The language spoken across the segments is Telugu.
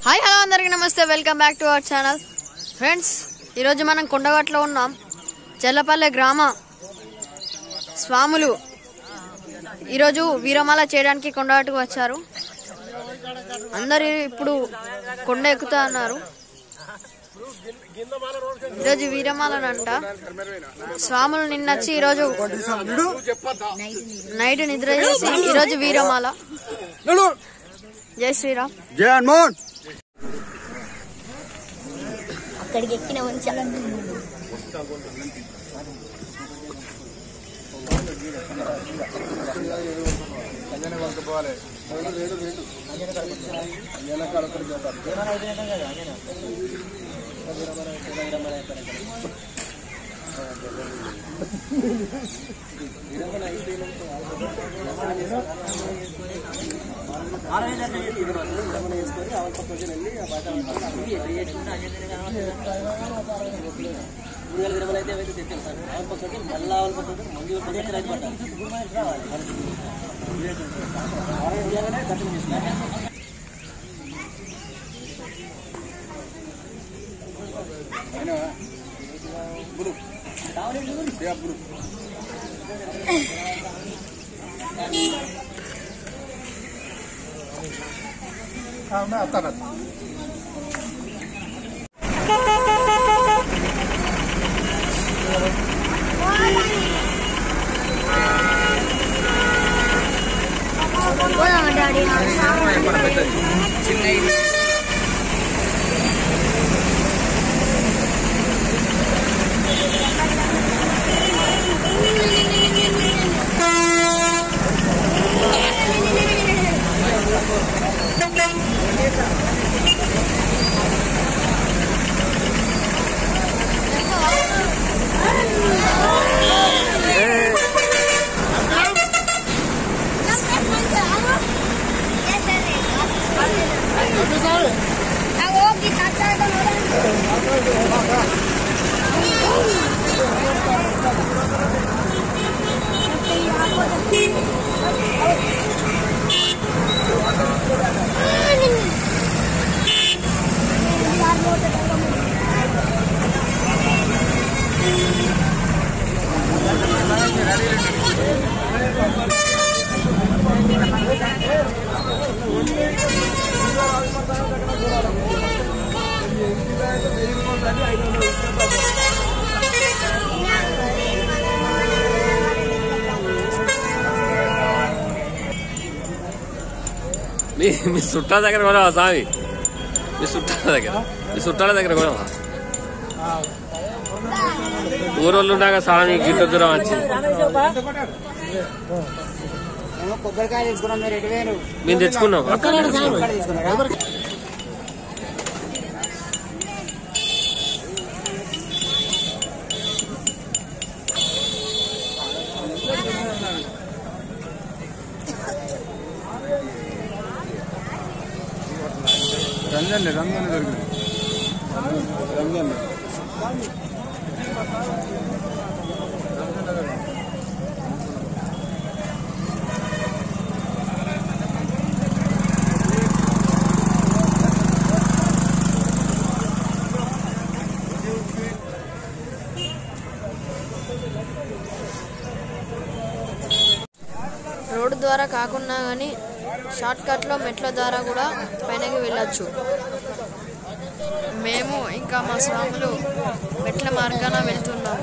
హాయ్ హలో అందరికీ నమస్తే, welcome back to our channel. Friends, ఈరోజు మనం కొండగట్లో ఉన్నాం. చెల్లపల్లె గ్రామ స్వాములు ఈరోజు వీరమాల చేయడానికి కొండగట్టుకు వచ్చారు. అందరు ఇప్పుడు కొండ ఎక్కుతా అన్నారు. ఈరోజు వీరమాలనంట. స్వాములు నిన్నొచ్చి ఈరోజు నైట్ నిద్ర చేసి ఈరోజు వీరమాల. జై శ్రీరామ్. జై హనుమాన్. అక్కడికి ఎక్కిన మీ చుట్టాల దగ్గర కూడా స్వామి, మీ చుట్టాల దగ్గర కూడా ఊరోళ్ళు ఉండగా స్వామి గిట్ట దూరం వచ్చింది. మేము తెచ్చుకున్నాం అక్కడ. రంజన్ దొరికింది. రంజన్ రోడ్డు ద్వారా కాకుండా కానీ షార్ట్ కట్లో మెట్ల ద్వారా కూడా పైనకి వెళ్ళొచ్చు. మేము ఇంకా మా స్వాములు మెట్ల మార్గాన వెళ్తున్నాము.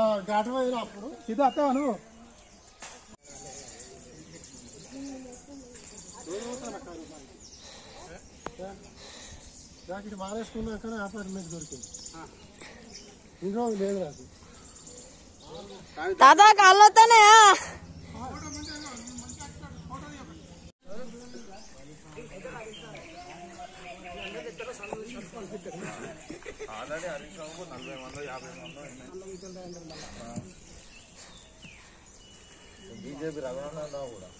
మాట జాకెట్ మారేసుకున్నాకనే అపార్ట్మెంట్ దొరికింది ఇన్ని రోజులు లేదు నాకు తాత కాళ్ళు వస్తానయా ఆల్రెడీ హరీష్ రావుకు 40 మందో 50 మందో బీజేపీ రఘునందన్ రావు కూడా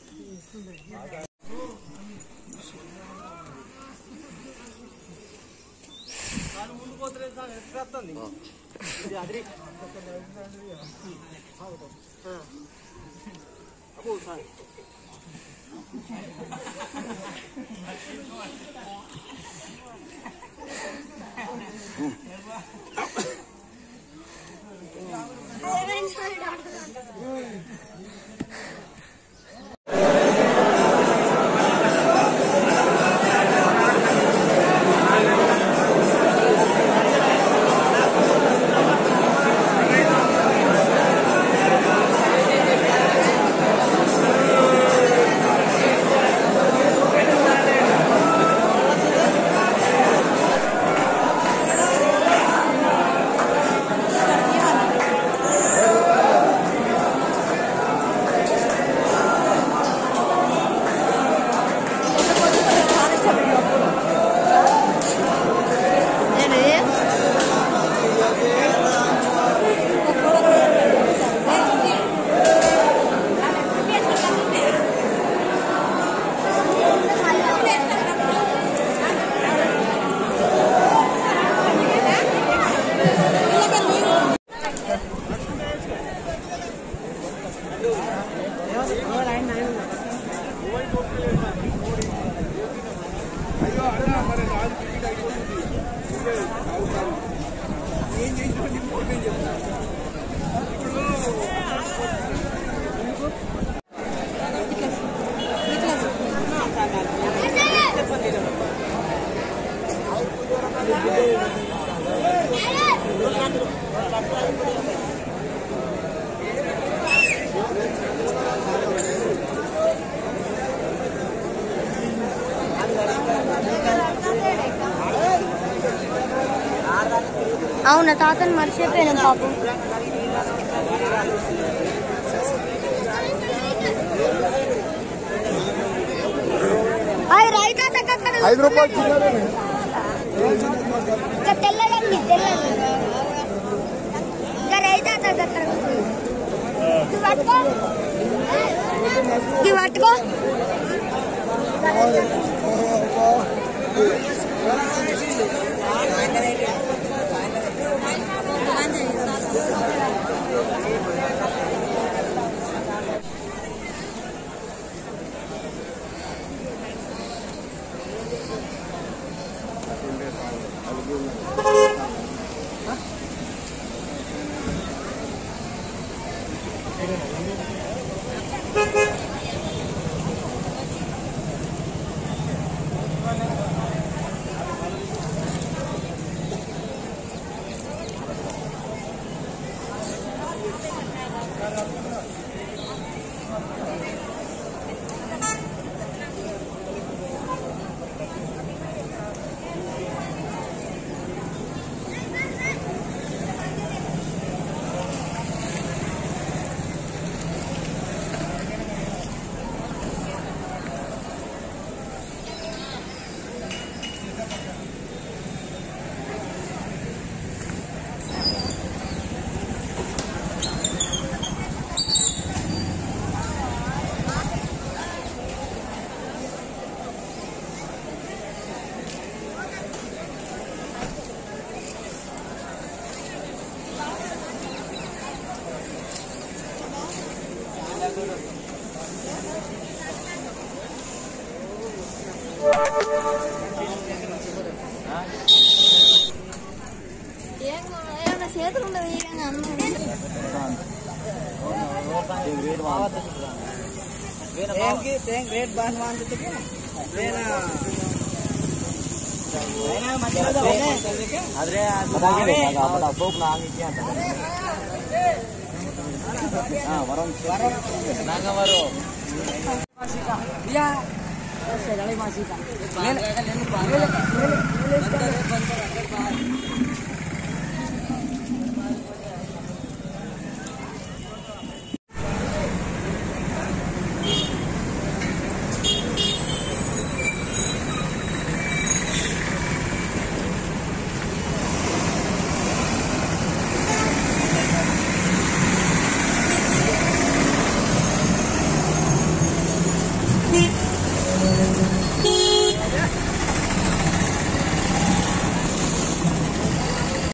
అవునా తాతని మర్చిపోయాను పాపం ₹5 తెల్లదండి తెల్లది ఇంకా రైతా పట్టుకో చేతులు ఉండదు ग्रेट बान मान देते क्या लेना आದ್ರೆ ಅದು ಅಪ್ಪೋಕ್ ನಾ ಆಗಿದ್ಯಾ ಅಂತ ವರಂ ನಾಂಗ ವರೋ ಯಾ Saya dari masih kan.